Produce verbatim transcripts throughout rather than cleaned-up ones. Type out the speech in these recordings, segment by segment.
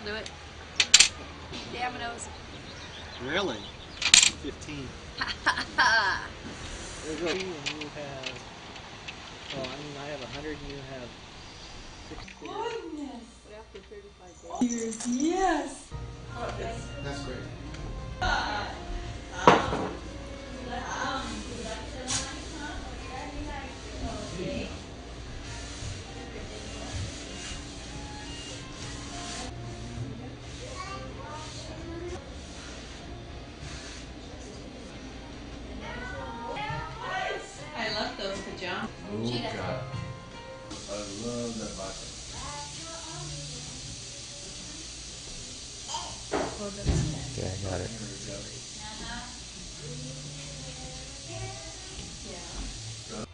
Do it. Dominoes. Really? fifteen. There's a, and you have, well, I mean, I have a hundred and you have sixty. Goodness. But after thirty-five days. Years, yes. That's great. I love those pajamas. Oh God. I love that vodka. Oh, that's Yeah, I got it. yeah.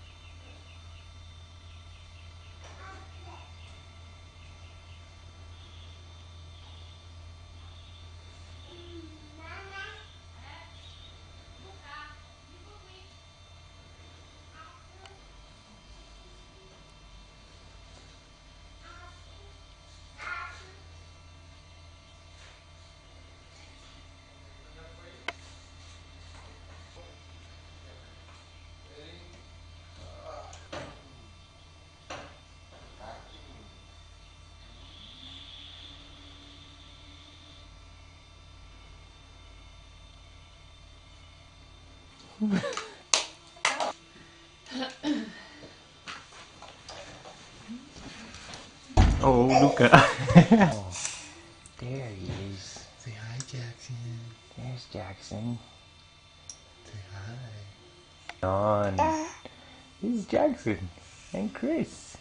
Oh, Luca. Oh, there he is. Say hi, Jackson. There's Jackson. Say hi. Don. This is Jackson. And Chris.